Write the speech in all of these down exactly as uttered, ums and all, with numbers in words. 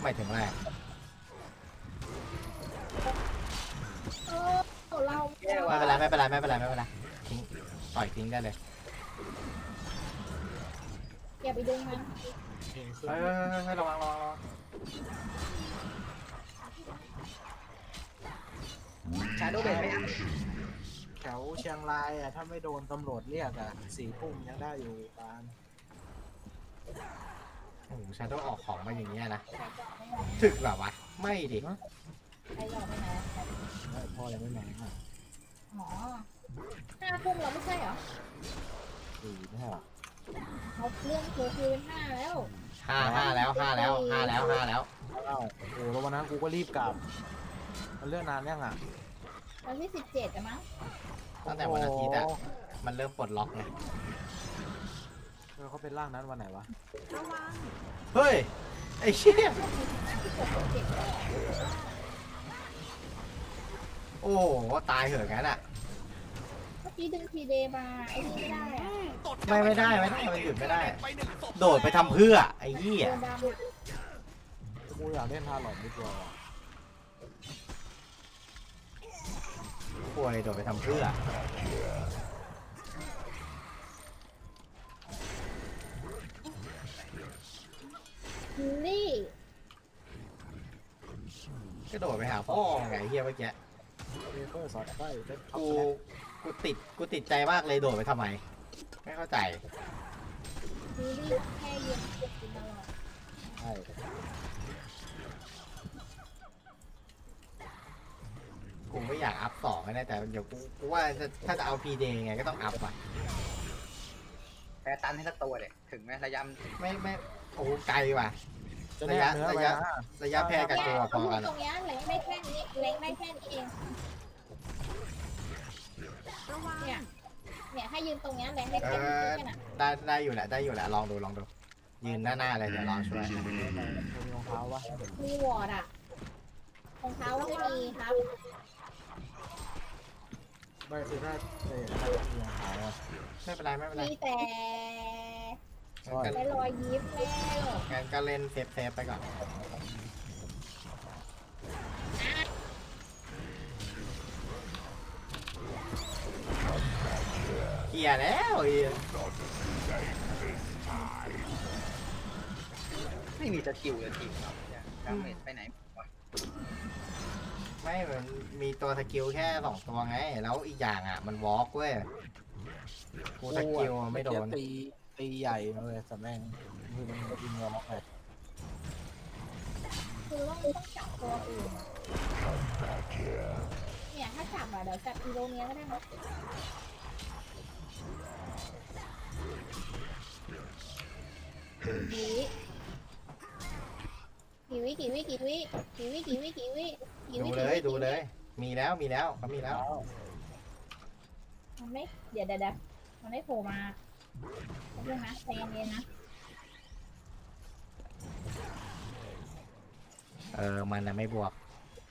มายถึงอะไรเออเราไม่เป็นไรไม่เป็นไรไม่เป็นไรไม่เป็นไรทิ้งปล่อยทิ้งได้เลยอย่าไปดึงมันเฮ้ยเฮ้ยระวังระวังระวังชาโดว์เบดไม่เอาแถวเชียงรายอ่ะถ้าไม่โดนตำรวจเรียกอ่ะสี่ทุ่มยังได้อยู่ปานโอ้โหชาโดว์ออกของมาอย่างเงี้ยนะถึกแบบวะไม่ดิใครหลอกไปไหนพ่อยังไม่มาอ๋อห้าทุ่มเราไม่ใช่เหรอสี่ไม่ใช่หรอเขาเรื่องคือคือเป็นห้าแล้วห้าห้าแล้วห้าแล้วห้าแล้วห้าแล้วโอ้โหแล้ววันนั้นกูก็รีบกลับมันเรื่องนานยังอ่ะวันที่สิบเจ็ดอะมั้งตั้งแต่วันอาทิตย์อะมันเริ่มปลดล็อกไงเขาเป็นร่างนั้นวันไหนวะเฮ้ยไอ้เชี่ยโอ้โหตายเหอะงั้นอะเมื่อกี้ดึงทีเดมาไอ้นี่ไม่ได้อะไม่ไม่ได้ไม่ได้มันหยุดไม่ได้โดดไปทำเพื่อไอ้ยี่อะกูอยากเล่นทาหลอดดีกว่าป่วยโดดไปทำเพื่อนี่ก็โดดไปหาพ่อไงเฮียเมื่อกี้กูกูติดกูติดใจมากเลยโดดไปทำไมไม่เข้าใจนี่แค่ยืนกินตลอดใช่กูไม่อยากอัพสองนะแต่เดี๋ยวกูกูว่าถ้าจะเอาพีเดย์ไงก็ต้องอัพอ่ะแพ้ตันให้สักตัวเลยถึงไหมระยะไม่ไม่โอ้ไกลว่ะระยะระยะระยะแพ้กับตัวพอกันตรงนี้แหลงได้แค่นี้แหลงได้แค่นี้เองเนี่ยเนี่ยให้ยืนตรงนี้แหลงได้แค่นี้น่ะได้ได้อยู่แหละได้อยู่แหละลองดูลองดูยืนหน้าหน้าเลยเดี๋ยวลองช่วยมีรองเท้าวะมีวอร์ดอะรองเท้าไม่มีครับไม่คือถ้าเตะถ้ามีรองเท้าไม่เป็นไรไม่เป็นไรมีแต่แต่รอยยิ้มแล้วงั้นก็เล่นเซฟเซฟไปก่อนเกียร์แล้วไม่มีสกิลเลยทีมเราดาเมจไปไหนไม่เหมือนมีตัวสกิลแค่สองตัวไงแล้วอีกอย่างอ่ะมันวอล์กเว้ยกูสกิลไม่โดนตีตีใหญ่เลยแต่แม่งคือมันยิงวอล์กเลยคือต้องต้องจับตัวอื่นเนี่ยถ้าจับอะเดี๋ยวจับอีโรเนียก็ได้มั้ยกี่วิกี่วิกี่วิกี่วิกี่วิกี่วิกี่วิดูเลยดูเลยมีแล้วมีแล้วเขามีแล้วมันไม่เดี๋ยวเดี๋ยวมันไม่โผล่มาเรื่องนะใจเย็นๆนะเออมันนะไม่บวก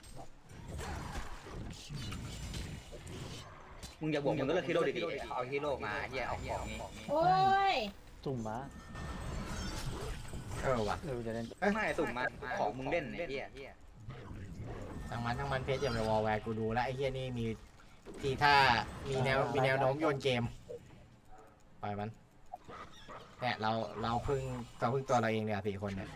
มึงอย่าบวกมึงก็เลือกฮีโร่ดีๆเอาฮีโร่มาเฮียเอาของนี้โอ้ยตุ่มมาเออว่ะเออจะเล่นไม่ตุ่มมาของมึงเล่นไอ้เฮียทั้งมันทั้งมันเพจเจมส์วอลแวร์กูดูแล้วไอ้เฮียนี่มีทีท่ามีแนวมีแนวโน้มโยนเกมปล่อยมันเนี่ยเราเราพึ่งเราพึ่งตัวเราเองเนี่ยสี่คนเนี่ย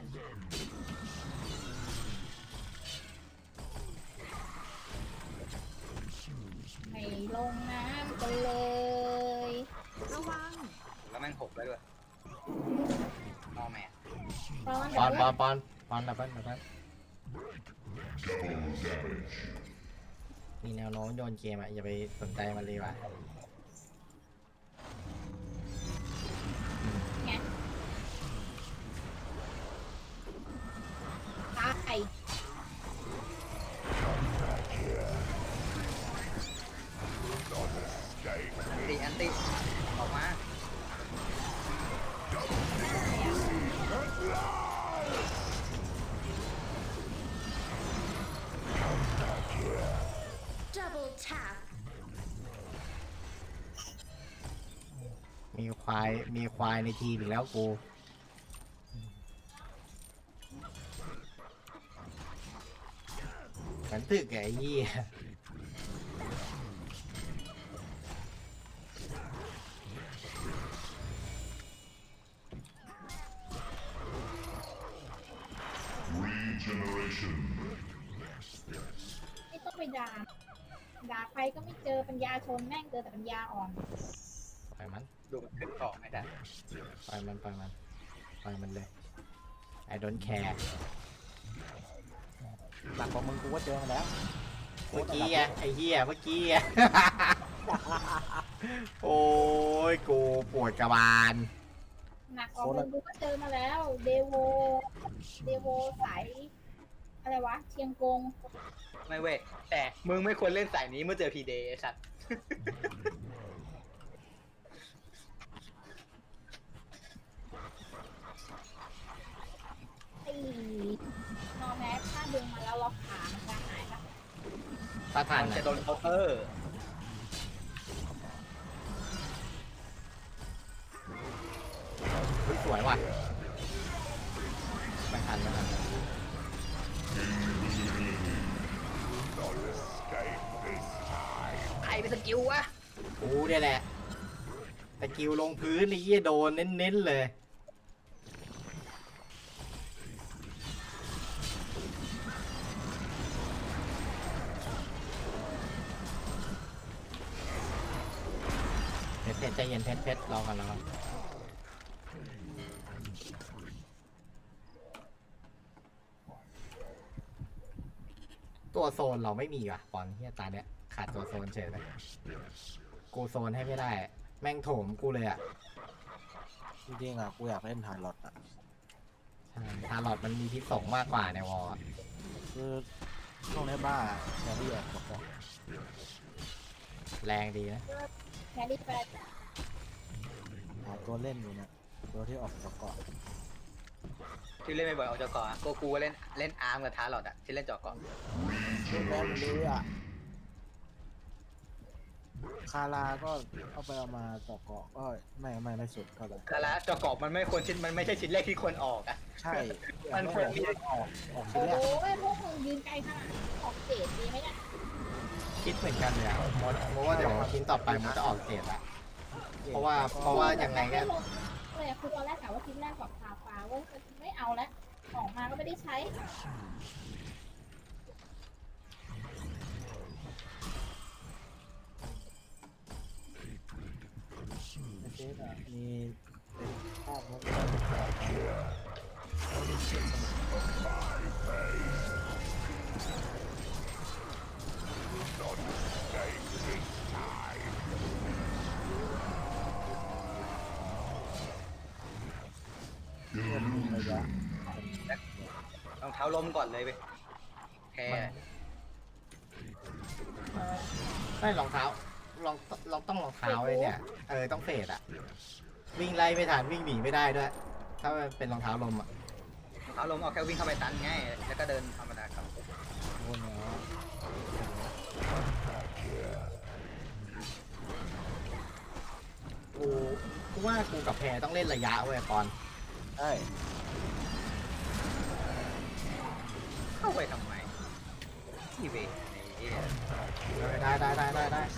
ไม่ลงน้ำกันเลยระวังแล้วแม่งหกแล้วด้วยนอแม่ปอนปอนปอนปอนปอนดับเบิ้ลดับเบิ้ลมีแนวโน้มโยนเกมอ่ะอย่าไปสนใจมันเลยว่ะตายตีอันตีออกมามีควายมีควายในทีมอีกแล้วกูมันตึกไอ้ยี่ไม่ต้องไปด่าด่าใครก็ไม่เจอปัญญาชนแม่งเจอแต่ปัญญาอ่อนปล่อยมันดูมันขึ้นของไม่ได้ปล่อยมันปล่อยมันปล่อยมันเลย I don't care หลักของมึงกูก็เจอมาแล้วเมื่อกี้ไงไอ้เหี้ยเมื่อกี้ไง โอ้ยกูปวดกระบาลหนักกว่ามึงกูก็เจอมาแล้ว เดโว เดโวสายอะไรวะ เชียงกงไม่เว้ยแต่มึงไม่ควรเล่นสายนี้เมื่อเจอพีเดย์ไอ้สัตว์ไอ้นอแม็กถ้าดึงมาแล้วล็อกขามันจะหายปะถ้าทันมันนะจะโดนเคาน์เตอร์อุ๊ยสวยว่ะไม่ทันไม่ทันใครเป็นสกิลวะกูเนี่ยแหละตะกิวลงพื้นไอ้เหี้ยโดนเน้นๆเลยเพชรเพชรใจเย็นเพชรเพชรรอกันรอกันตัวโซนเราไม่มีว่ะปอนเฮียตาเนี้ยขาดตัวโซนเฉยเลยกูโซนให้ไม่ได้ แม่งโถมกูเลยอ่ะจริงๆอ่ะกูอยากเล่นทารอตอ่ะใช่ทารอดมันมีพิษสงมากกว่าในวอลอะคือช่วงนี้บ้าแครี่ออกบอกว่าแรงดีนะแครี่แฟร์หาตัวเล่นอยู่นะตัวที่ออกจากเกาะที่เล่นไม่บ่อยออกจากเกาะอะกูกูเล่นเล่นอาร์มกับทาร์ลอดอะที่เล่นจอกเกาะเล่นแล้วมันเลยอ่ะคาราก็เอาไปเอามาจากเกาะก็ไม่ไม่ไม่สุดเท่าไหร่คาระจอกเกาะมันไม่ควรชิ้นมันไม่ใช่ชิ้นแรกที่ควรออกอะใช่มันควรมีออกออกโอ้ชิ้นแรกโหพวกมึงยืนไกลขนาดนั้นออกเศษดีไหมเนี่ยคิดเหมือนกันเลยอ่ะมดมดว่าเดี๋ยวชิ้นต่อไปมันจะออกเกรดละ เพราะว่าเพราะว่ายังไงก็เลยคือตอนแรกถามว่าชิ้นแรกกับพาฟ้าเว้ยไม่เอาแล้วออกมาก็ไม่ได้ใช้ในเฟซอ่ะมีเป็นภาพมัน เพื่อนมีระยะรองเท้าล้มก่อนเลยไปแค่ไม่รองเท้าลองเราต้องรองเท้าเลยเนี่ย เออต้องเฟดอ่ะ วิ่งไล่ไม่ทันวิ่งหนีไม่ได้ด้วย ถ้ามันเป็นรองเท้าลมอ่ะรองเท้าล้มเอาแค่วิ่งเข้าไปตันง่ายแล้วก็เดินธรรมดาครับโอ้โหกูกูว่ากูกับแพรต้องเล่นระยะเว้ยปอนใช่เข้าไปทำไมที่เวนี่ได้ได้ได้ได้ได้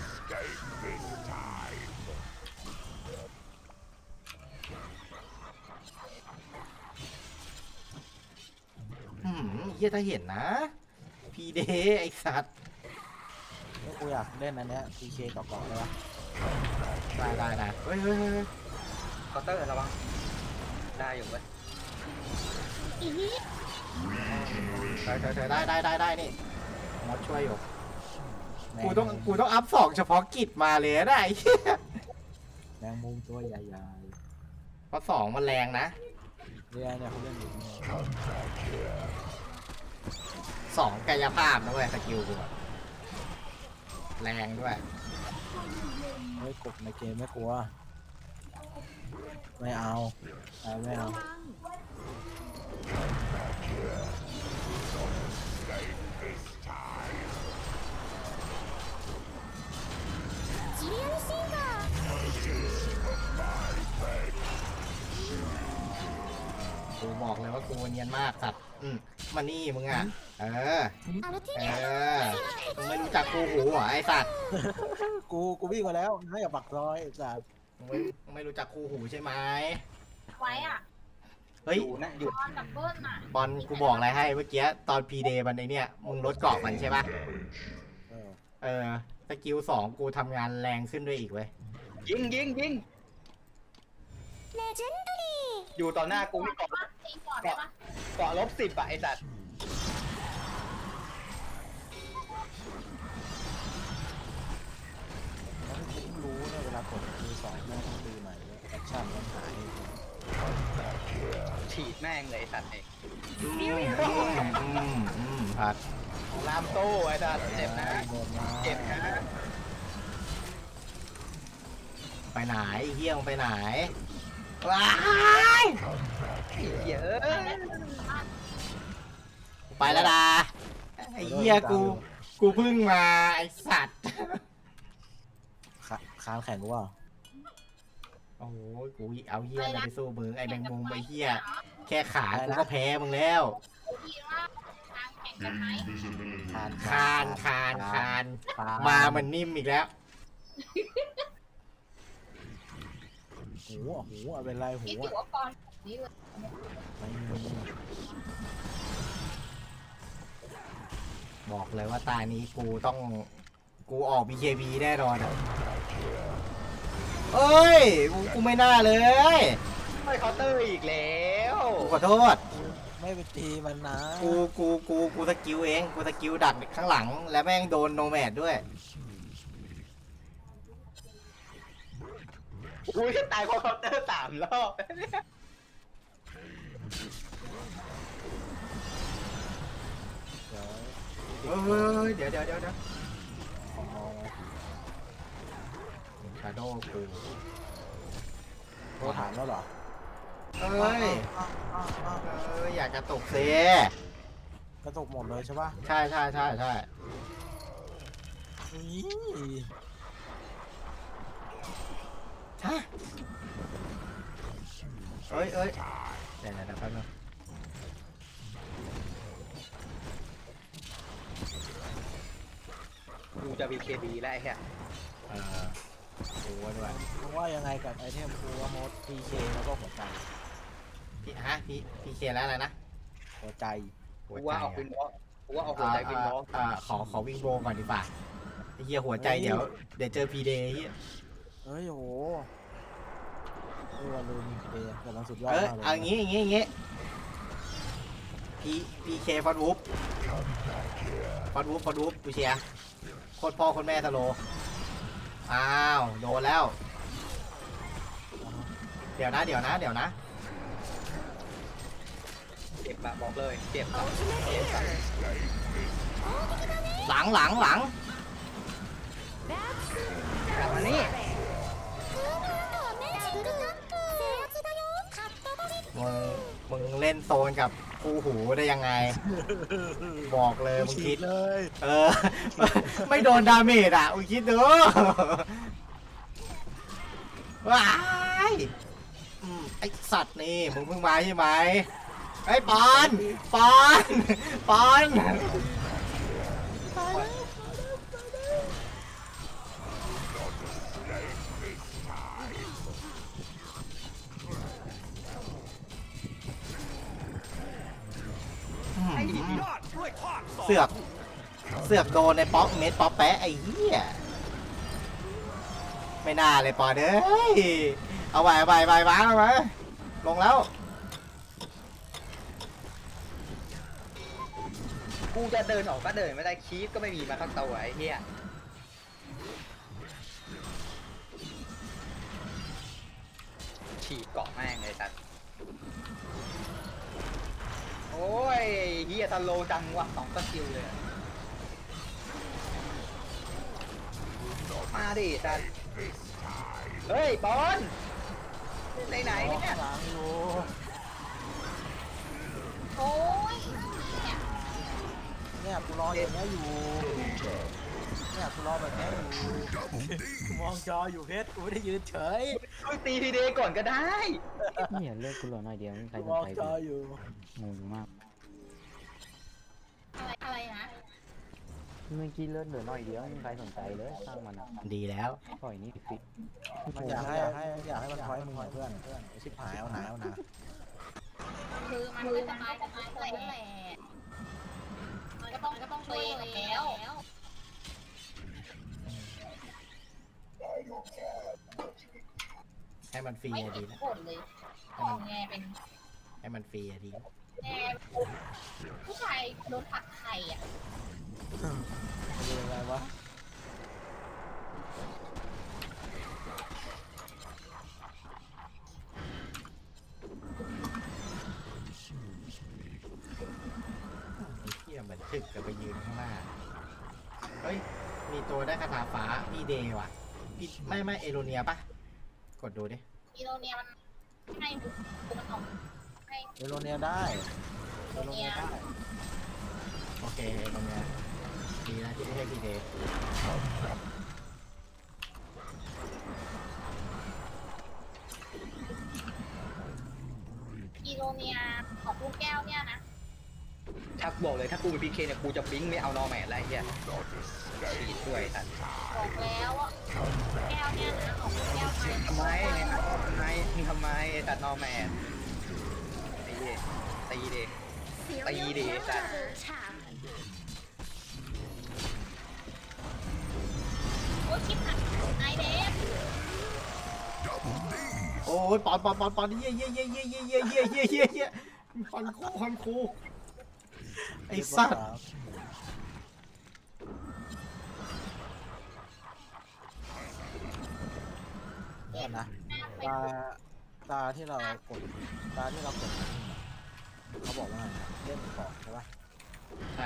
หืมเฮียถ้าเห็นนะ พีเดไอสัตว์แล้วกูอยากเล่นอันเนี้ย พี เค กับเกาะเลยวะได้ได้ได้เฮ้ยเฮ้ยเฮ้ยเคาน์เตอร์ระวังได้อยู่เว้ยอีนี่เธอเธอเธอได้ได้ได้ได้นี่มดช่วยอยู่แมกูต้องกูต้องอัพสองเฉพาะกิจมาเลยนะไอ้เหี้ยแมงมุมตัวใหญ่เพราะสองมันแรงนะๆเรียเนี่ยเขาเล่นอยู่เนี่ยสองกายภาพนะเว้ยสกิลกูอะแรงด้วยเฮ้ยกบในเกมไม่กลัว ไม่เอาเอาไม่เอาโกูบอกเลยว่ากูเนียนมากสัตว์อืมมานี่มึงอ่ะเออเออมึงไม่รู้จักกูหูเหรอไอ้สัตว์กูกูวิ่งมาแล้วให้กับปักซอยสัตว์มึงไม่มึงไม่รู้จักกูหูใช่ไหมไว้อ่ะเฮ้ยอยู่นะอยู่ตอนดับเบิ้ลอ่ะบอลกูบอกอะไรให้เมื่อกี้ตอนพีเดย์มันไอเนี่ยมึงลดเกาะมันใช่ปะเออเออสกิลสองกูทำงานแรงขึ้นด้วยอีกเว้ยยิงยิงยิงอยู่ต่อหน้ากูนี่เกาะตีก่อนได้ปะเกาะลบสิบอะไอ้สัตว์แล้วที่กูรู้เนี่ยเวลากดมือสองแม่งต้องตีใหม่แอคชั่นมันหายฉีดแม่งเลยไอ้สัตว์ไอ้อืมอืมอืมผัดลามโต้ไอ้สัตว์เจ็บนะโดนมาเจ็บนะไปไหนไอ้เฮี้ยมึงไปไหนว้ายเหี้ยเอะกูไปแล้วนะไอ้เฮี้ยกูกูเพิ่งมาไอ้สัตว์ขาค้างแข่งกูว่าโอ้โหกูเอาเฮี้ยอะไรไปสู้มึงไอ้แมงมุมไอ้เฮี้ยแค่ขากูก็แพ้มึงแล้วดีว่าทางแข่งกันไหมคานคานคานคานคานมามันนิ่มอีกแล้วหูอ่ะหูอ่ะเป็นไรหูนี่ถือ่ะอว่าก่อนนี่เลยไม่มีบอกเลยว่าตานี้กูต้องกูออก บี เค บี แน่นอนอะเอ้ยกูกูไม่น่าเลยไม่เคาน์เตอร์อีกแล้วกูขอโทษไม่ไปตีมันนะกูกูกูกูสกิลเองกูสกิลดักข้างหลังแล้วแม่งโดนโนแมดด้วยอุ้ยตายเพราะเคาน์เตอร์สามรอบเดี๋ยวเอ้ยเดี๋ยวเดี๋ยวเดี๋ยวเดี๋ยวขอมองชาโดว์กูโทรถามแล้วเหรอเอ้ยอ้าวอ้าวอ้าวเอ้ยอยากกระตุกเซกระตุกหมดเลยใช่ปะใช่ใช่ใช่ใช่อี๋ฮะเอ้ยเอ้ยเดี๋ยวเดี๋ยวเดี๋ยวแป๊บนึงกูจะ บี เค บี แล้วไอ้เหี้ยเออกูว่าด้วยมึงว่ายังไงกับไอเทมกูว่าโมด พี เค แล้วก็หัวใจพี่ฮะพี่พี่เคแล้วอะไรนะหัวใจกูว่าเอาวินบล็อกกูว่าเอาหัวใจวินบล็อกอ่าขอขอวิ่งโบก่อนดีกว่าไอ้เหี้ยหัวใจเดี๋ยวเดี๋ยวเจอพีเดย์เหี้ยเฮ้ยโหเออลืมเอแต่มันสุดยอดเออมากเลยเอางี้อย่างงี้อย่างงี้พีพีเคฟอนวูฟฟอนวูฟฟอนวูฟกูเชียร์โคตรพ่อโคตรแม่สโลอ้าวโดนแล้ว เดี๋ยวนะเดี๋ยวนะเดี๋ยวนะเจ็บอะบอกเลยเจ็บอะเจ็บอะหลังหลังหลังกลับมานี่มึงมึงเล่นโซนกับคู่หูได้ยังไง บอกเลยมึงฉีคิดดเลยเออ ไม่โดนดาเมจอ่ะมึงคิดดูว้ายอืมไอสัตว์นี่มึงเพิ่งมาใช่ไหมไอ้ปอนปอนปอนอืมไอ้เหี้ยเสือกเสือกโดนในป๊อกเม็ดป๊อกแปะไอ้เหี้ยไม่น่าเลยปอนเอ้ยเอาไปเอาไปไปวางเอาไปลงแล้วกูจะเดินออกก็เดินไม่ได้คีฟก็ไม่มีมาข้างตัวไอ้เหี้ยฉีกเกาะแม่งเลยสัตว์โอ้ยเหี้ยทันโลจังวะสองสกิลเลยอะมาดิสัตว์เฮ้ยบอลไหนไหนๆเนี่ยหลังอยู่โอ้ยเนี่ยกูรออย่างเงี้ยอยู่เนี่ยกูรอแบบเนี้ยอยู่กูมองจออยู่เพชรกูไม่ได้ยืนเฉยช่วยตีทีเดย์ก่อนก็ได้เนี่ยเลือกกูเหลือหน่อยเดียวไม่มีใครสมนองใจจกูออยู่งงมากอะไรอะไรนะเมื่อกี้เลือดเหลือหน่อยเดียวไม่มีใครสนใจเลยสร้างมันอะดีแล้วปล่อยนี่ฟิกมันอยากให้ให้อยากให้มันพอยมึงเพื่อนเพื่อนชิบหายเอาหนาเอาหนาคือมันก็จะตายจะตายแหละมันก็ต้องก็ต้องช่วยแล้วให้มันฟรีไม่อะเห็ดีนนะผลเลยมองไงเป็นให้มันฟรีอะดีแงผู้ชายโดนผักไข่อ่ะมันเป็นยังไงวะไอ้เหี้ยเหมือนถึกกับไปยืนข้างหน้า เฮ้ย มีตัวได้คาถาฟ้าพี่เดย์ว่ะพี่ไม่ไม่เอโรเนียปะกดดูดิอีโรเนียมันให้บุกมันออกให้เอโรเนียได้โรเอโรเนีเนียยได้โอเคเอโรเนียดีนะที่ไม่ใช่พี่เดย์อีโรเนียของลูกแก้วเนี่ยนะถ้าบอกเลยถ้ากูเป็นพีเคเนี่ยกูจะบิงไม่เอานอแมนอะไรเงี้ยฉีดด้วยท่านบอกแล้วว่าแก้วเนี่ยนะของลูกแก้วไปทำไมทำไมทำไมตัดนอแมนตีเดตีเดตีเดสัตว์โอ้ยคิดหักนายเดฟโอ้ยปอนปอนปอนปอนเยี่ยเยี่ยเยี่ยเยี่ยเยี่ยเยี่ยเยี่ยเยี่ยเยี่ยเยี่ยคอนคูคอนคูไอ้สัตว์เนี่ยนะตาตาที่เรากดตาที่เรากดเขาบอกว่าไงนะเล่นก่อนใช่ปะใช่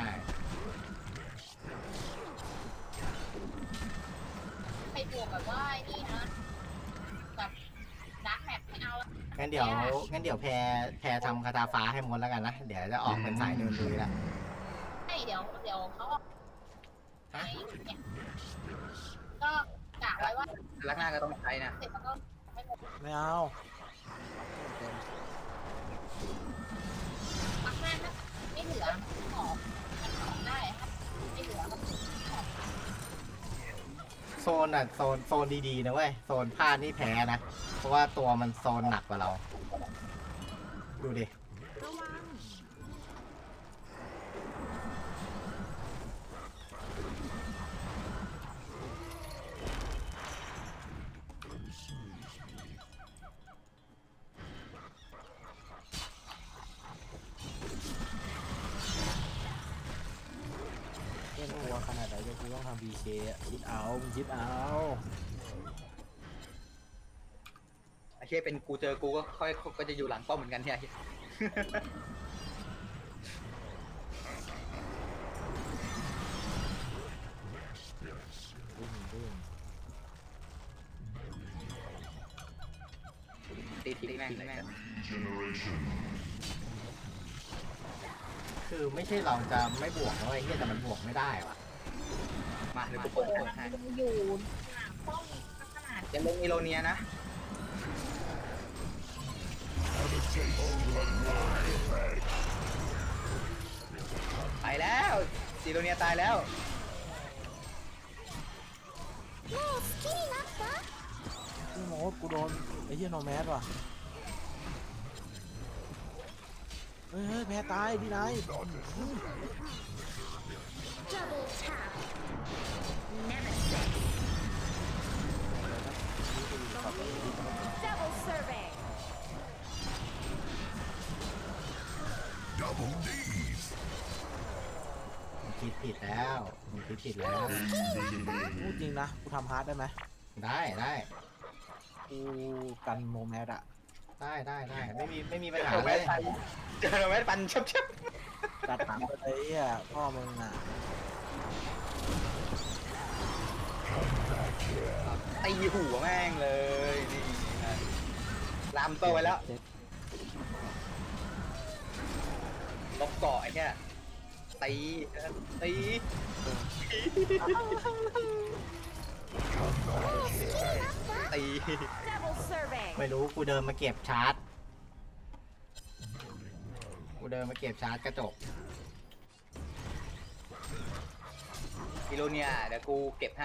ไปบวกแบบว่านี่นะแบบดักแมปไม่เอางั้นเดี๋ยวงั้นเดี๋ยวแพรแพรทำคาถาฟ้าให้มดแล้วกันนะ เดี๋ยวจะออกเป็นสายเดินลุยละให้เดี๋ยวเดี๋ยวเขาไอ้เนี่ยก็กะไว้ว่าลักหน้าก็ต้องใช้นะเสร็จแล้วก็ไม่หมดไม่เอาเต็มปักหน้าถ้าไม่เหลือออกมันออกได้ครับไม่เหลือก็ออกโซนอ่ะโซนโซนดีๆนะเว้ยโซนพลาดนี่แพ้นะ เพราะว่าตัวมันโซนหนักกว่าเรา ดูดิเล่นตัวขนาดไหนจะกูต้องทำบีเคคิดเอามึงคิดเอาไอ้เชี่ยเป็นกูเจอกูก็ค่อยก็จะอยู่หลังป้อมเหมือนกันเนี่ยดึงดึงตีทิ้งแม่งเลยคือไม่ใช่เราจะไม่บวกนะเว้ยเฮียแต่มันบวกไม่ได้ว่ะมาเดี๋ยวกูโอ้เปิดโหเปิดให้มันอยู่หลังป้อมขนาดจะเล่นอีโรเนียนะตายแล้วอีโรเนียตายแล้วพี่โมดกูโดนไอ้เหี้ยโนแมสว่ะเฮ้ยเฮ้ยแพ้ตายดีนาย Double tap. Nemesis. Double survey. มึงคิดผิดแล้วมึงคิดผิดแล้วพูดจริงนะกูทำฮาร์ดได้ไหมได้ได้กูกันโนแมสอะได้ได้ได้ไม่มีไม่มีปัญหาเจอเลแม่ยปันเจอแม่ปันชับชับตัดหนังไปเลยไอ้เหี้ยพ่อมึงอ่ะตีหัวแม่งเลยนี่นะลามโตไว้แล้วลบเกาะไอ้แค่ตีตี Fast. ตี Double survey. ไม่รู้กูเดินมาเก็บชาร์จกูเดินมาเก็บชาร์จกระจกอิโรเนียเดี๋ยวกูเก็บให้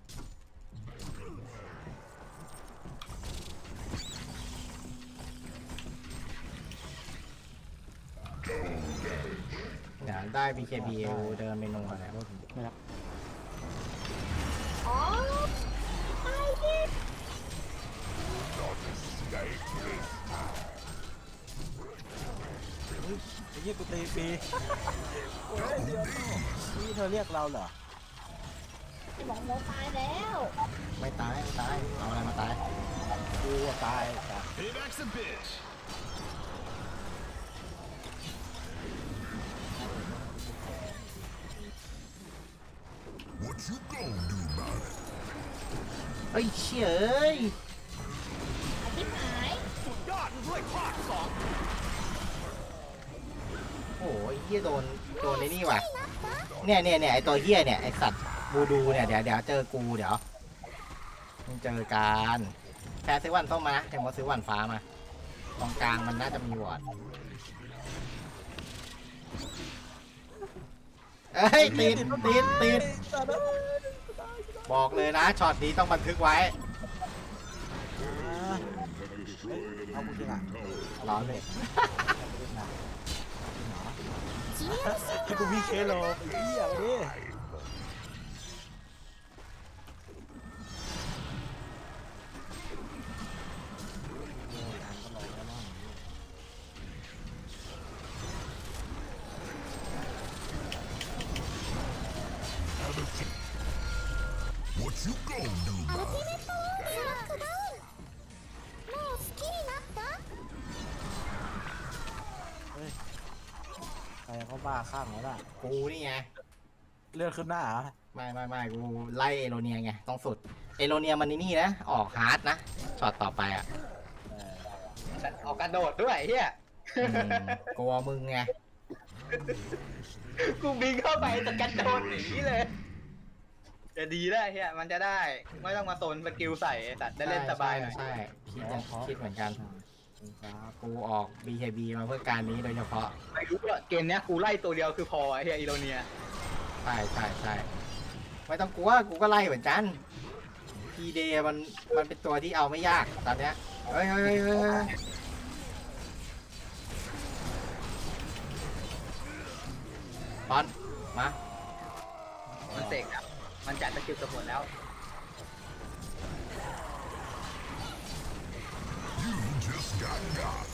เดี๋ยวได้ บี เค บี กูเดินไปนัวแล้วไม่รับอ๋อตายดิไอ้เหี้ยกูตีฟรีโอ้ยเดี๋ยวนี่เธอเรียกเราเหรอไอ้หมองโมตายแล้วไม่ตายไม่ตายเอาอะไรมาตายกูอะตายจ้ะ Payback's a bitch. What you gonna do about it? เฮ้ยเฉยเอ้ยอาทิตย์หายโอ้ยเฮียโดนโดนในนี่ว่ะเนี่ยเนี่ยเนี่ยไอตัวเฮียเนี่ยไอสัตว์บูดูเนี่ยเดี๋ยวเดี๋ยวเจอกูเดี๋ยวมึงเจอกันแพ้ซื้อวันส้มมานะแต่ว่าซื้อวันฟ้ามาตรงกลางมันน่าจะมีวอร์ดเอ้ยติดติดติดบอกเลยนะช็อตนี้ต้องบันทึกไว้อ่าเฮ้ยเอากูจริงอ่ะร้อนเลยให้กูพี่เคโลไอ้เหี้ยไปดิโอ้ยทางก็ลอยแล้วมั้ง What you gonna do about it? เฮ้ยใครเขาบ้าข้างแล้วล่ะกูนี่ไงเลือดขึ้นหน้าเหรอไม่ไม่ไม่กูไล่เอโรเนียไงต้องสุดเอโรเนียมันนี่นี่นะออกฮาร์ดนะช็อตต่อไปอ่ะเออออกกระโดดด้วยเฮียอืมกลัวมึงไงกูบินเข้าไปแต่กระโดดหนีเลยจะดีได้เฮียมันจะได้ไม่ต้องมาโซนสกิลใส่แต่ได้เล่นสบายหน่อยใช่ใช่คิดจะคิดเหมือนกันกูออก บี เค บี มาเพื่อการนี้โดยเฉพาะไม่รู้ว่าเกมเนี้ยกูไล่ตัวเดียวคือพอไอ้เฮียอิโรเนียใช่ใช่ใช่ไม่ต้องกลัวกูก็ไล่เหมือนกันพีเดมันมันเป็นตัวที่เอาไม่ยากตอนเนี้ยเฮ้ยเฮ้ยเฮ้ยเฮ้ยเฮ้ยบอลมามันเสกครับมันจัดสกิลกับหมดแล้ว You just got got.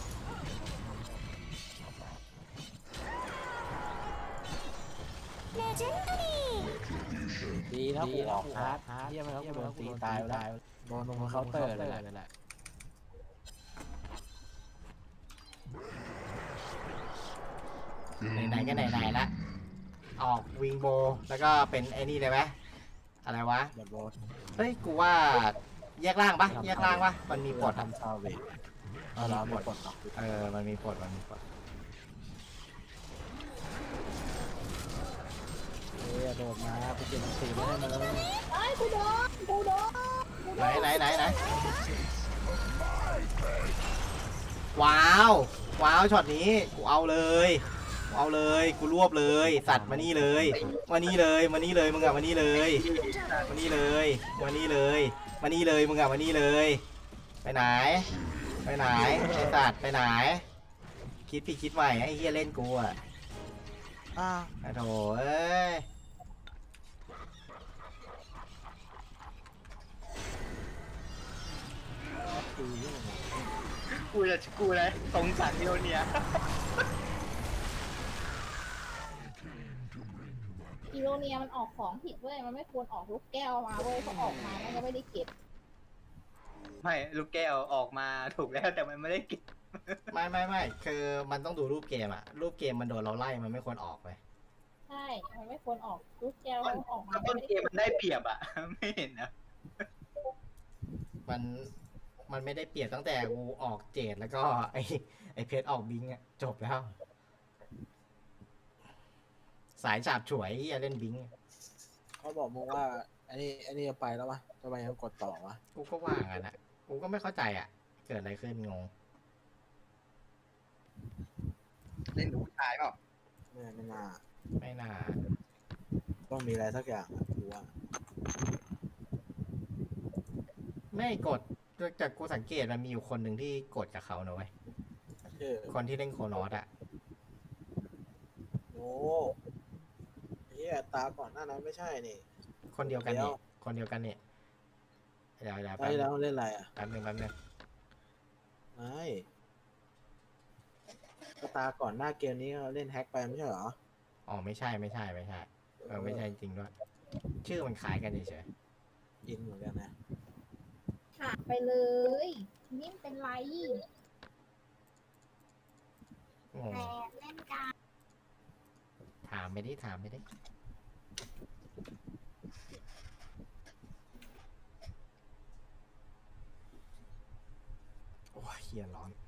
ดีนะกูออกฮาร์ดฮาร์ดเยี่ยมแล้วกูโดนตีตายไปแล้วโดนลงเคาน์เตอร์เลยแหละไหนๆก็ไหนๆละออกวิงโบแล้วก็เป็นไอ้นี่เลยไหมอะไรวะเดือดโดนเฮ้ยกูว่าแยกล่างปะแยกล่างปะมันมีปลดทำซาวเวทเอาเราหมดปลดหรอกเออมันมีปลดมันมีปลดเฮ้ยโดนมากูเก็บตีไม่ให้มันเลยไอ้ยกูโดนกูโดนกูโดไหนนไหนไหนไหนว้าวว้าวช็อตนี้กูเอาเลยกูเอาเลยกูรวบเลยสัตว์มานี่เลยมานี่เลยมานี่เลยมึงอะมานี่เลยมานี่เลยมานี่เลยมานี่เลยมึงอะมานี่เลย ไปไหน ไปไหนไอสัตว์ไปไหน คิดพี่คิดใหม่ไอ้เฮียเล่นกูอะอ้าวไอ้โถเอ้ยตีนี่มันกูจะกูเลยสงสารอิโรเนียอีโรเนียมันออกของผิดเว้ยมันไม่ควรออกลูกแก้วมาเว้ยเขาออกมามันก็ไม่ได้เก็บไม่ลูกแก้วออกมาถูกแล้วแต่มันไม่ได้เก็บไม่ไม่ไม่คือมันต้องดูรูปเกมอะรูปเกมมันโดนเราไล่มันไม่ควรออกไปใช่ มันไม่ควรออกลูกแก้วเขาออกมาต้นเกมมันได้เปรียบอ่ะ ไม่เห็นนะมันมันไม่ได้เปรียบตั้งแต่กูออกเจดแล้วก็ไอไอเพชรออกบิงอะจบแล้ว สายฉาบฉวยที่จะเล่นบิงเขาบอกมึงว่าไออันนี้อันนี้จะไปแล้ววะทำไมยังกดต่อวะกูก็ว่างอ่ะนะกูก็ไม่เข้าใจอ่ะ เกิดอะไรขึ้นงงเล่นกับผู้ชายเปล่าไม่ไม่น่าไม่น่าต้องมีอะไรสักอย่างอะกูว่าไม่กดจากกูสังเกตมันมีอยู่คนหนึ่งที่กดกับเขานะเว้ยชื่อคนที่เล่นโคนอสอ่ะโอ้เฮียตาก่อนหน้านั้นไม่ใช่นี่คนเดียวกันเดี๋นี่ยวคนเดียวกันนี่เดี๋ยวเดี๋ยวตาแป๊บที่นึแล้งวเล่นอะไรอ่ะแป๊บนึงแป๊บนึงไม่ก็ตาก่อนหน้าเกมนี้เขาเล่นแฮกไปไม่ใช่เหรออ๋อไม่ใช่ไม่ใช่ไม่ใช่เออไม่ใช่จริงด้วย ชื่อมันคล้ายกันเฉยอินเหมือนกันนะถามไปเลยนี่มันเป็นไรๆงงแต่เล่นกันถามไปดิถามไปดิ โอ้ยเฮียร้อน